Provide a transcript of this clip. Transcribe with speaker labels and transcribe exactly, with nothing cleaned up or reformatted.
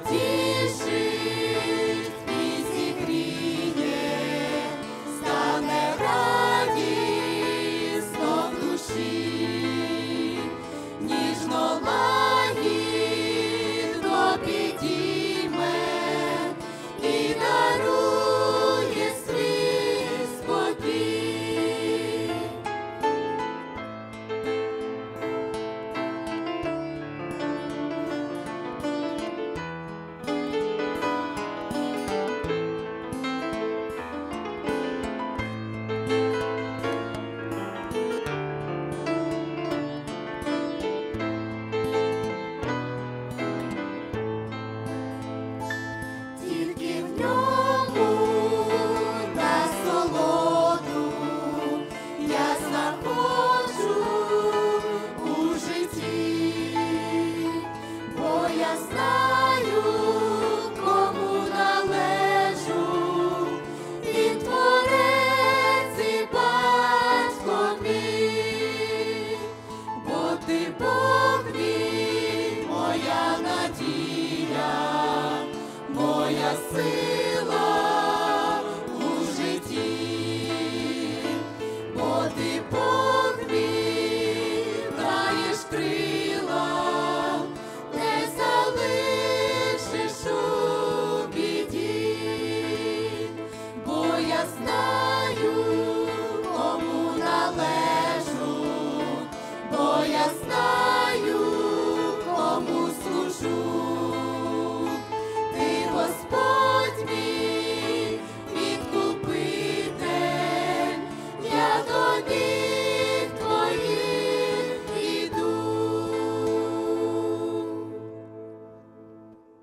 Speaker 1: потішить і зігріє, стане радісно в душі, ніжно лагідно підійме і дарує свій спокій. Тільки в ньому насолоду я знаходжу у житті, бо я знаю, кому належу, Він Творець і Батько мій, бо Ти Бог мій, моя надія, моя сила.